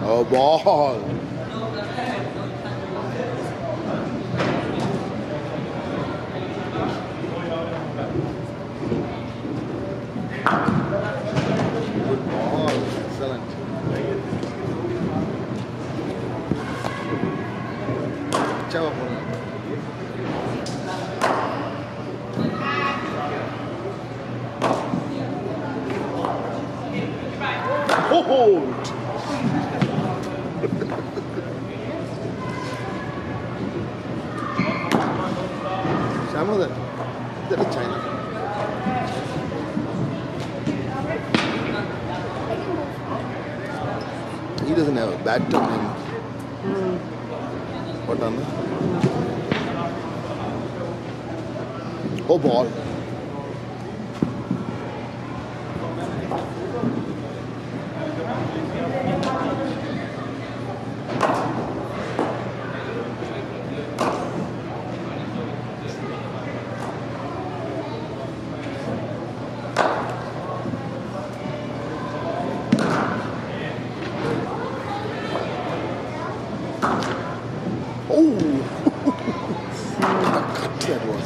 Oh, ball. Good ball. Excellent. Ciao. Oh! That is China. He doesn't have a bat on him. What on that? Oh, ball. Oh! What a cut that was.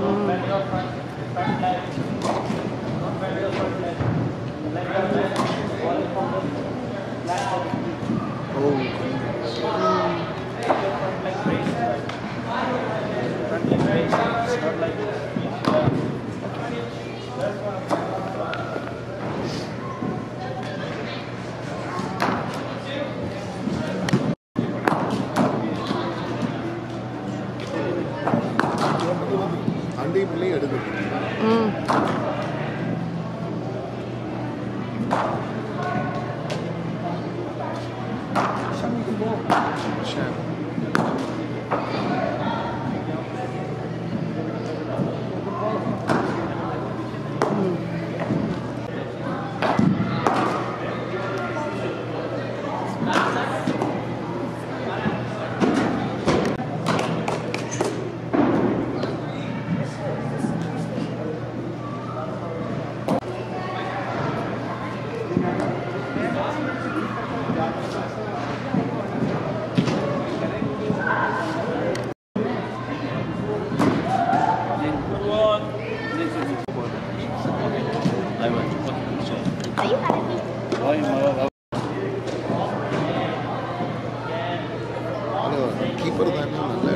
Keeper than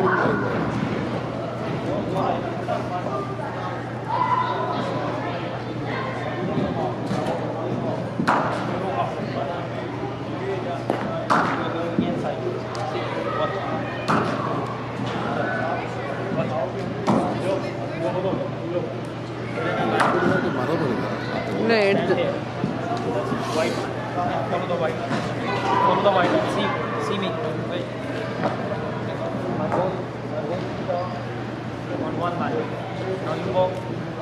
Follow the white. See me. Wait. On one line. Now you go.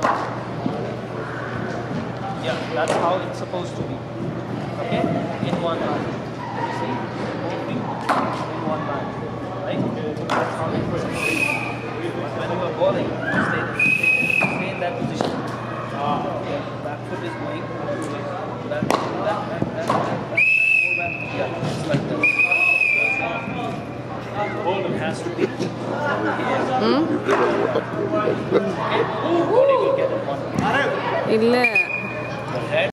Yeah, that's how it's supposed to be. Okay? In one line. You see? Moving in one line. Right? That's how it's supposed to be. But when you are bowling, stay in that position. Yeah, back foot is going. Back. Yeah, it's like that. It has to be. இல்ல